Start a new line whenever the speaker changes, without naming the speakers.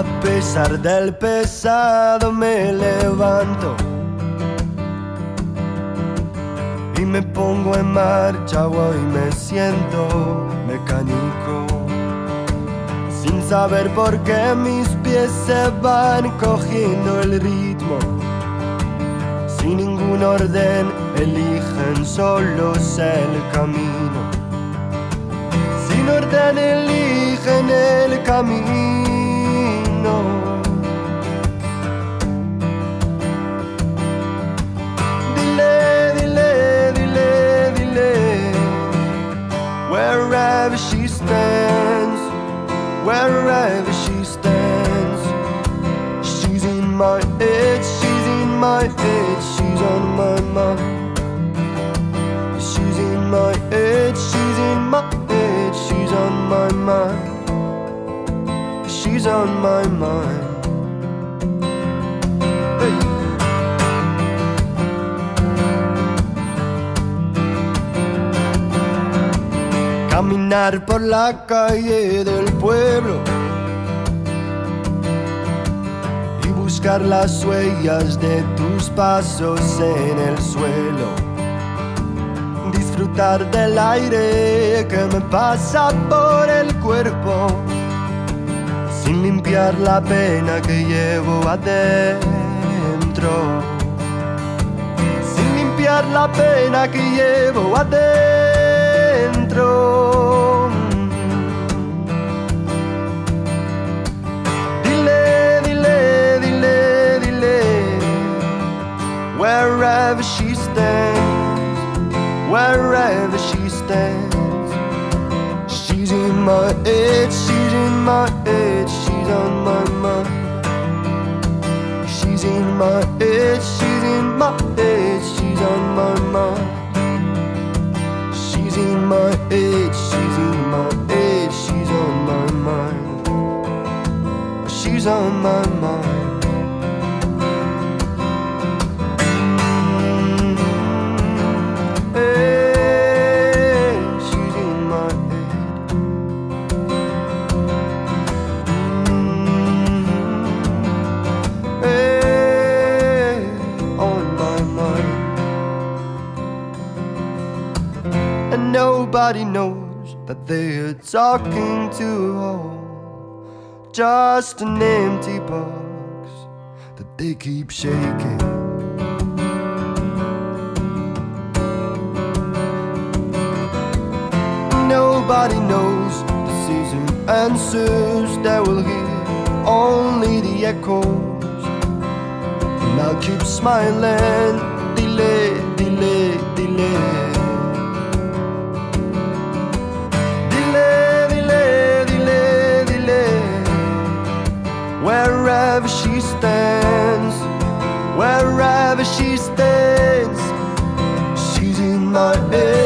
pesar del pesado me levanto y me pongo en marcha, hoy me siento mecánico, sin saber por qué mis pies se van cogiendo el ritmo, sin ningún orden eligen solos el camino, sin orden eligen el camino. Wherever she stands, wherever she stands, she's in my head, she's in my head, she's on my mind. She's in my head, she's in my head, she's on my mind. She's on my mind. Caminar por la calle del pueblo y buscar las huellas de tus pasos en el suelo, disfrutar del aire que me pasa por el cuerpo, sin limpiar la pena que llevo adentro, sin limpiar la pena que llevo adentro. Dile, dile, dile, dile, wherever she stands, wherever she stands, she's in my head, she's in my head, she's on my mind. She's in my head, she's in my head, she's on my mind. She's in my head, she's in my head, she's on my mind. She's on my mind. Hey, she's in my head. Hey, on my mind. And nobody knows that they're talking to all, just an empty box that they keep shaking. Nobody knows decision answers, they will hear only the echoes. And I'll keep smiling, delay, delay, delay. Wherever she stands, wherever she stands, she's in my head.